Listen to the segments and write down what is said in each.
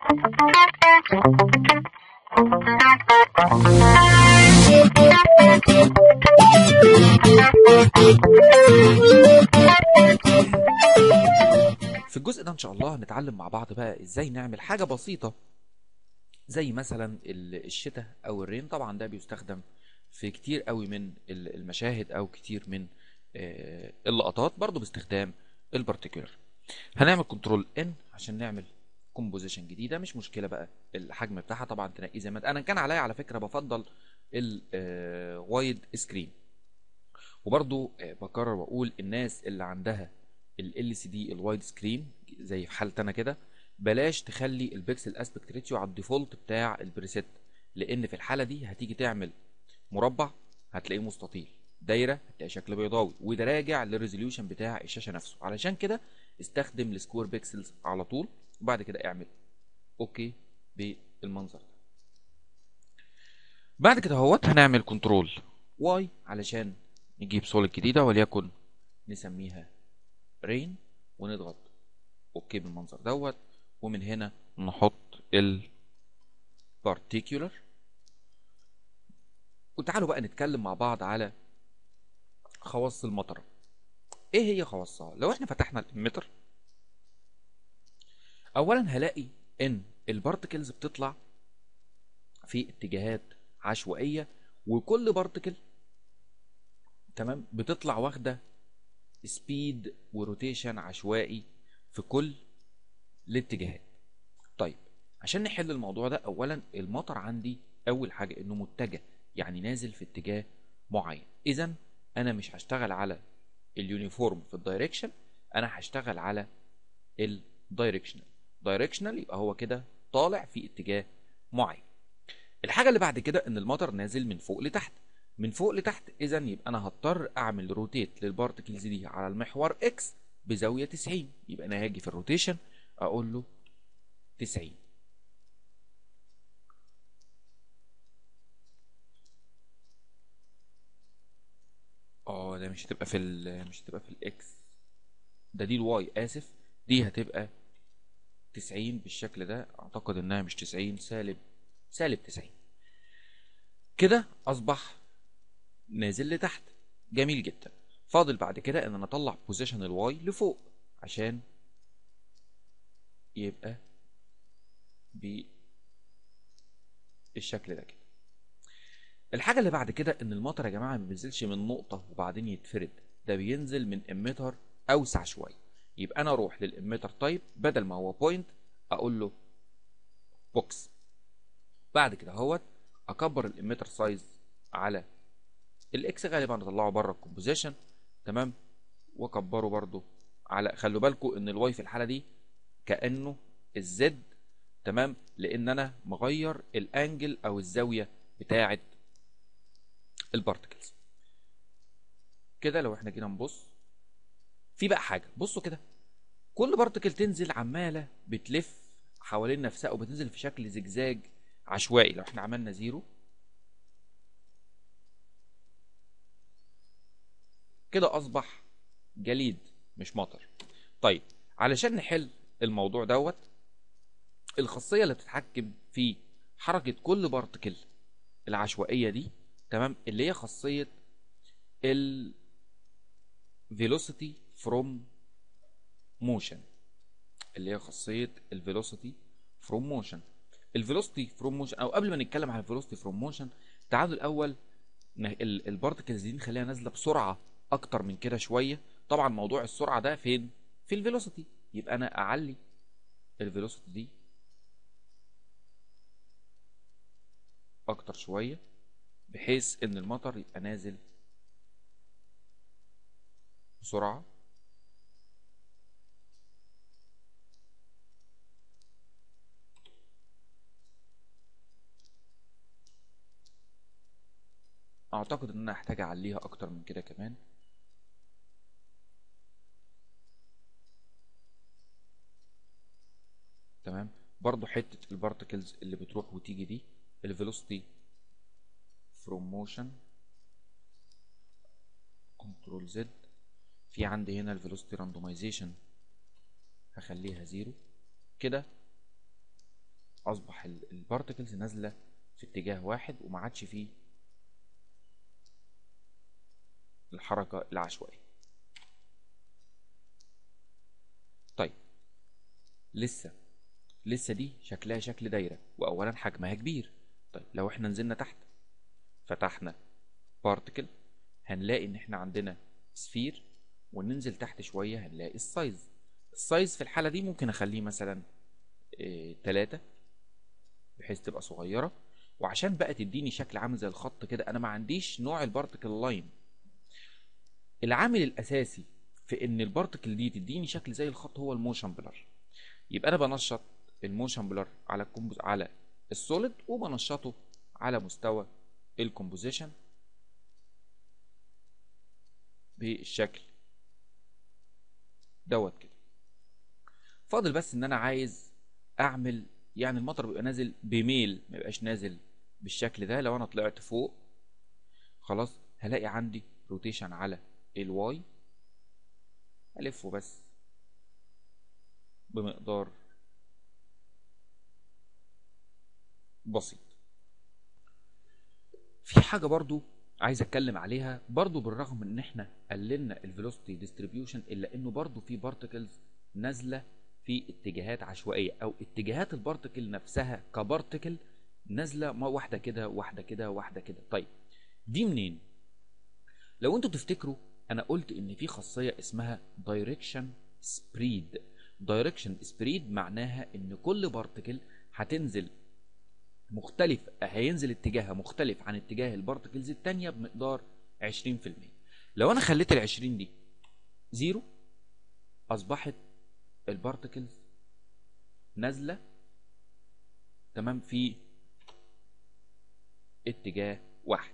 في الجزء ده ان شاء الله هنتعلم مع بعض بقى ازاي نعمل حاجة بسيطة زي مثلا الشتاء او الرين. طبعا ده بيستخدم في كتير قوي من المشاهد او كتير من اللقطات، برضو باستخدام البارتيكولر. هنعمل كنترول ان عشان نعمل كومبوزيشن جديده. مش مشكله بقى الحجم بتاعها، طبعا تنقيه زي ما انا كان عليا. على فكره بفضل الوايد سكرين. وبرضو بكرر واقول الناس اللي عندها ال LCD الوايد سكرين زي في حالتي انا كده، بلاش تخلي البكسل اسبكت ريتيو على الديفولت بتاع البريسيت، لان في الحاله دي هتيجي تعمل مربع هتلاقيه مستطيل، دايره هتلاقي شكل بيضاوي، وده راجع للريزوليوشن بتاع الشاشه نفسه. علشان كده استخدم السكوير بيكسلز على طول، وبعد كده اعمل اوكي بالمنظر ده. بعد كده اهوت هنعمل كنترول واي علشان نجيب سوليد جديده، وليكن نسميها رين، ونضغط اوكي بالمنظر دوت. ومن هنا نحط البارتيكولر. وتعالوا بقى نتكلم مع بعض على خواص المطره. ايه هي خواصها؟ لو احنا فتحنا الاميتر، اولا هلاقي ان البارتكلز بتطلع في اتجاهات عشوائيه، وكل بارتكل تمام بتطلع واخده سبيد وروتيشن عشوائي في كل الاتجاهات. طيب عشان نحل الموضوع ده، اولا المطر عندي اول حاجه انه متجه، يعني نازل في اتجاه معين. اذا انا مش هشتغل على اليونيفورم في الدايركشن، انا هشتغل على الدايركشنال. دايركشنال يبقى هو كده طالع في اتجاه معين. الحاجه اللي بعد كده ان المطر نازل من فوق لتحت، من فوق لتحت، اذا يبقى انا هضطر اعمل روتيت للبارتكلز دي على المحور اكس بزاويه 90. يبقى انا هاجي في الروتيشن اقول له 90. ده مش هتبقى في الاكس، ده دي الواي، اسف. دي هتبقى 90 بالشكل ده. اعتقد انها مش 90، سالب 90. كده اصبح نازل لتحت. جميل جدا. فاضل بعد كده ان انا اطلع بوزيشن الواي لفوق عشان يبقى بالشكل ده كده. الحاجه اللي بعد كده ان المطر يا جماعه ما بينزلش من نقطه وبعدين يتفرد، ده بينزل من اميتر اوسع شويه. يبقى انا اروح للاميتر تايب، بدل ما هو بوينت اقول له بوكس. بعد كده اهوت اكبر الاميتر سايز على الاكس، غالبا اطلعه بره الكومبوزيشن، تمام. واكبره برضو على، خلوا بالكم ان الواي في الحاله دي كانه الزد، تمام، لان انا مغير الانجل او الزاويه بتاعه البارتكلز. كده لو احنا جينا نبص في بقى حاجه، بصوا كده، كل بارتكل تنزل عماله بتلف حوالين نفسها وبتنزل في شكل زجزاج عشوائي. لو احنا عملنا زيرو كده اصبح جليد مش مطر. طيب علشان نحل الموضوع دوت، الخاصيه اللي بتتحكم في حركه كل بارتكل العشوائيه دي، تمام، اللي هي خاصيه ال velocity from motion، اللي هي خاصيه ال velocity from motion. الفيلوسيتي فروم موشن، او قبل ما نتكلم عن الفيلوسيتي فروم موشن، تعالوا الاول البارتكلز دي نخليها نازله بسرعه اكتر من كده شويه. طبعا موضوع السرعه ده فين؟ في الفيلوسيتي. يبقى انا اعلي الفيلوسيتي دي اكتر شويه، بحيث ان المطر يبقى نازل بسرعه. اعتقد ان انا هحتاج اعليها اكتر من كده كمان. تمام. برضو حته البارتكلز اللي بتروح وتيجي دي، الفيلوسيتي فروم موشن، كنترول زد. في عندي هنا الفيلوسيتي راندومايزيشن هخليها زيرو كده. اصبح البارتكلز نازله في اتجاه واحد وما عادش فيه الحركه العشوائيه. طيب لسه دي شكلها شكل دايره، واولا حجمها كبير. طيب لو احنا نزلنا تحت فتحنا بارتكل هنلاقي ان احنا عندنا سفير، وننزل تحت شويه هنلاقي السايز في الحاله دي ممكن اخليه مثلا 3 بحيث تبقى صغيره. وعشان بقى تديني شكل عامل زي الخط كده، انا ما عنديش نوع البارتكل لاين. العامل الاساسي في ان البارتكل دي تديني شكل زي الخط هو الموشن بلر. يبقى انا بنشط الموشن بلر على السوليد، وبنشطه على مستوى الكومبوزيشن بالشكل دوت كده. فاضل بس ان انا عايز اعمل يعني المطر بيبقى نازل بميل، ما يبقاش نازل بالشكل ده. لو انا طلعت فوق خلاص هلاقي عندي روتيشن على الواي، الفه بس بمقدار بسيط. في حاجه برضو عايز اتكلم عليها، برضو بالرغم ان احنا قللنا الفيلوسيتي ديستريبيوشن الا انه برضو في بارتكلز نازله في اتجاهات عشوائيه، او اتجاهات البارتكل نفسها كبارتكل نازله ما واحده كده واحده كده واحده كده. طيب دي منين؟ لو انتوا تفتكروا انا قلت ان في خاصيه اسمها دايركشن سبريد. دايركشن سبريد معناها ان كل بارتكل هتنزل مختلف، هينزل اتجاهها مختلف عن اتجاه البارتكلز التانية بمقدار 20%. لو انا خليت ال20 دي زيرو اصبحت البارتكلز نازله تمام في اتجاه واحد.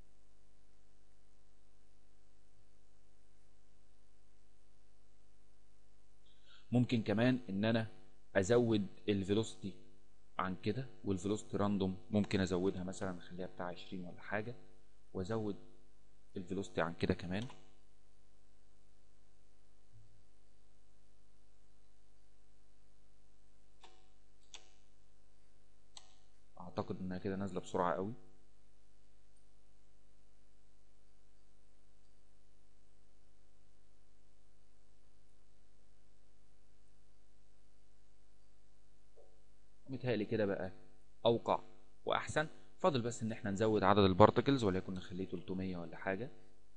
ممكن كمان ان انا ازود الفيلوسيتي عن كده، والفيلوسيتي راندوم ممكن ازودها مثلا اخليها بتاع 20 ولا حاجه، وازود الفيلوسيتي عن كده كمان. اعتقد انها كده نازله بسرعه قوي. متهيألي كده بقى اوقع واحسن. فاضل بس ان احنا نزود عدد البارتكلز، وليكن نخليه 300 ولا حاجه.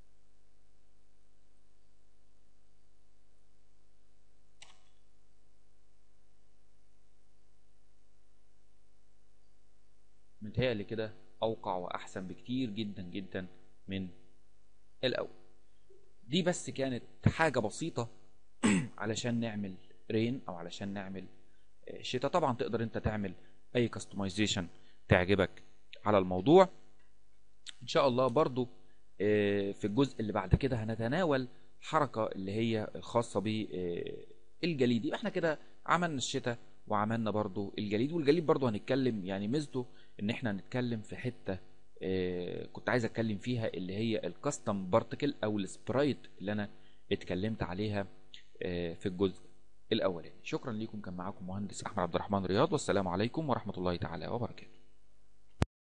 متهيألي كده اوقع واحسن بكتير جدا جدا من الاول. دي بس كانت حاجه بسيطه علشان نعمل رين او علشان نعمل شتاء. طبعا تقدر انت تعمل اي كاستمايزيشن تعجبك على الموضوع. ان شاء الله برضو في الجزء اللي بعد كده هنتناول حركة اللي هي الخاصة بالجليد. يبقى احنا كده عملنا الشتاء وعملنا برضو الجليد. والجليد برضو هنتكلم يعني ميزته ان احنا هنتكلم في حتة كنت عايز اتكلم فيها، اللي هي الكاستم بارتكل او السبرايت اللي انا اتكلمت عليها في الجزء الاولاني. شكرا لكم، كان معاكم مهندس احمد عبد الرحمن رياض، والسلام عليكم ورحمة الله تعالى وبركاته.